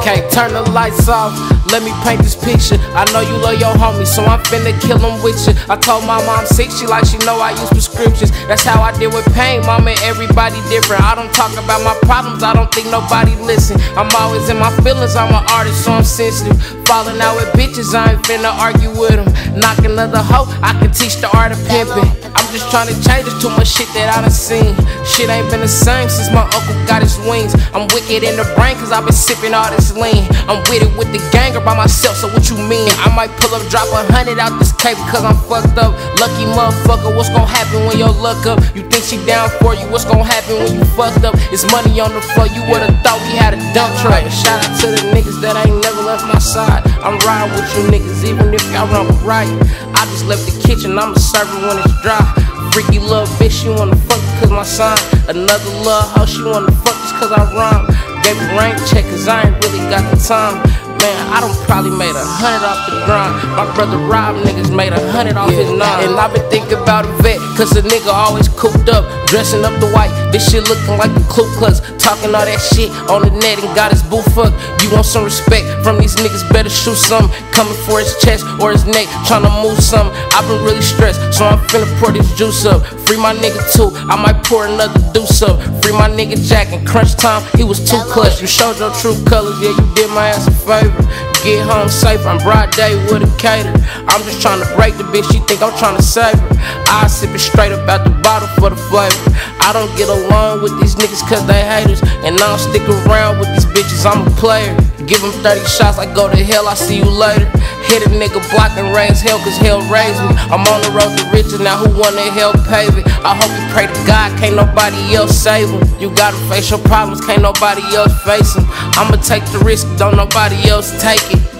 Okay, turn the lights off, let me paint this picture. I know you love your homie, so I'm finna kill him with you. I told my mom sick, she like she know I use prescriptions. That's how I deal with pain, mama, everybody different. I don't talk about my problems, I don't think nobody listen. I'm always in my feelings, I'm an artist, so I'm sensitive. Falling out with bitches, I ain't finna argue with them. Knock another hoe, I can teach the art of pimping. I'm just trying to change, there's too much shit that I done seen. Shit ain't been the same since my uncle got his wings. I'm wicked in the brain cause I've been sipping all this lean. I'm with it with the gang or by myself, so what you mean? I might pull up, drop 100 out this cape cause I'm fucked up. Lucky motherfucker, what's gon' happen when your luck up? You think she down for you, what's gon' happen when you fucked up? It's money on the floor, you would've thought we had a dump truck. Shout out to the niggas that ain't never left my side. I'm riding with you niggas even if y'all run right. I just left the kitchen, I'ma serve it when it's dry. Freaky little bitch, she wanna fuck cause my sign. Another little hoe, she wanna fuck just cause I rhyme. Gave me rain check cause I ain't really got the time. Man, I done probably made 100 off the grind. My brother Rob niggas made 100 off his nine. And I been thinking about a vet, cause the nigga always cooped up, dressing up the white. This shit looking like the Ku Klux, talking all that shit on the net and got his boo fucked. You want some respect from these niggas, better shoot some. Coming for his chest or his neck, tryna move some. I've been really stressed, so I'm finna pour this juice up. Free my nigga too, I might pour another deuce up. Free my nigga Jack in crunch time, he was too clutch. You showed your true colors, yeah, you did my ass a favor. Get home safe, I'm broad day with a cater. I'm just tryna break the bitch, she think I'm tryna save her. I sip it straight up out the bottle for the flavor. I don't get along with these niggas cause they haters, and I don't stick around with these bitches, I'm a player. Give them 30 shots, I go to hell, I see you later. Hit a nigga block and raise hell cause hell raised me. I'm on the road to riches, now who wanna help pave it? I hope you pray to God, can't nobody else save him. You gotta face your problems, can't nobody else face them. I'ma take the risk, don't nobody else take it.